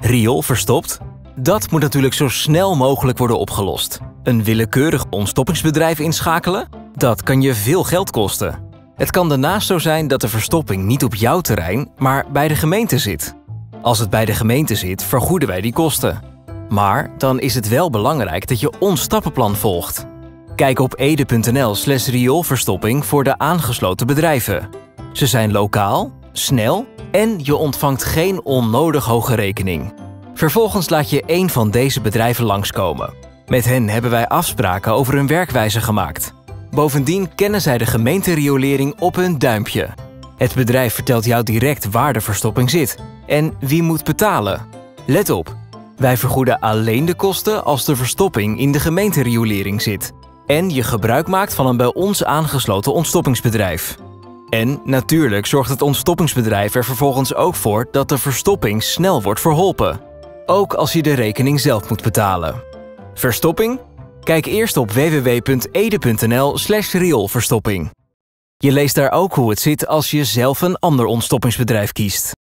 riool verstopt? Dat moet natuurlijk zo snel mogelijk worden opgelost. Een willekeurig ontstoppingsbedrijf inschakelen? Dat kan je veel geld kosten. Het kan daarnaast zo zijn dat de verstopping niet op jouw terrein, maar bij de gemeente zit. Als het bij de gemeente zit, vergoeden wij die kosten. Maar dan is het wel belangrijk dat je ons stappenplan volgt. Kijk op ede.nl/rioolverstopping voor de aangesloten bedrijven. Ze zijn lokaal, snel en je ontvangt geen onnodig hoge rekening. Vervolgens laat je één van deze bedrijven langskomen. Met hen hebben wij afspraken over hun werkwijze gemaakt. Bovendien kennen zij de gemeenteriolering op hun duimpje. Het bedrijf vertelt jou direct waar de verstopping zit en wie moet betalen. Let op, wij vergoeden alleen de kosten als de verstopping in de gemeenteriolering zit en je gebruik maakt van een bij ons aangesloten ontstoppingsbedrijf. En natuurlijk zorgt het ontstoppingsbedrijf er vervolgens ook voor dat de verstopping snel wordt verholpen. Ook als je de rekening zelf moet betalen. Verstopping? Kijk eerst op www.ede.nl/rioolverstopping. Je leest daar ook hoe het zit als je zelf een ander ontstoppingsbedrijf kiest.